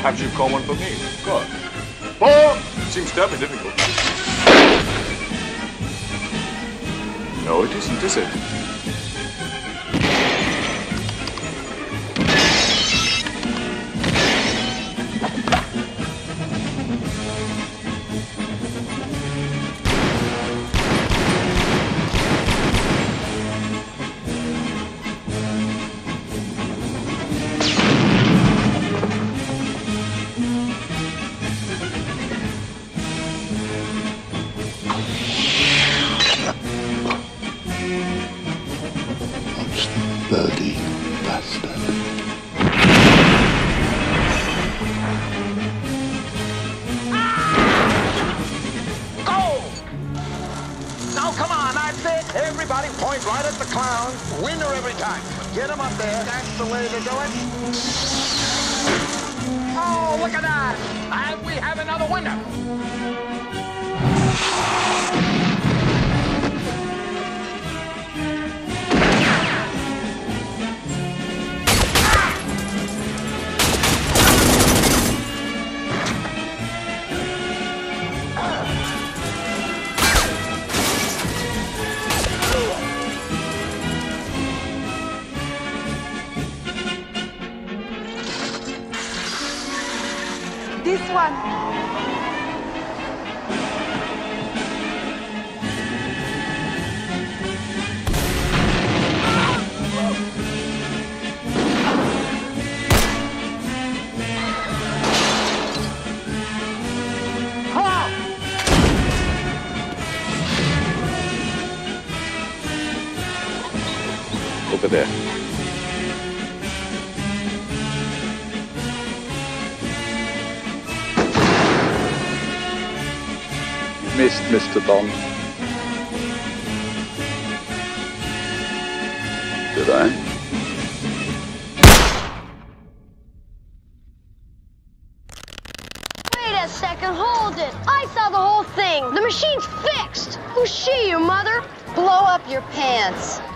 perhaps you call one for me. Good. Oh, seems terribly difficult. No, it isn't, is it? Dirty bastard. Go! Now come on, that's it. Everybody point right at the clown. Winner every time. Get him up there. That's the way to do it. Oh, look at that. And we have another winner. This one. Over there. Missed, Mr. Bond. Did I? Wait a second, hold it. I saw the whole thing. The machine's fixed. Who's she, your mother? Blow up your pants.